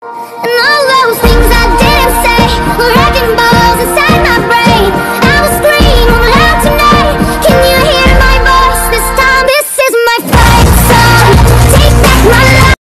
And all those things I didn't say were wrecking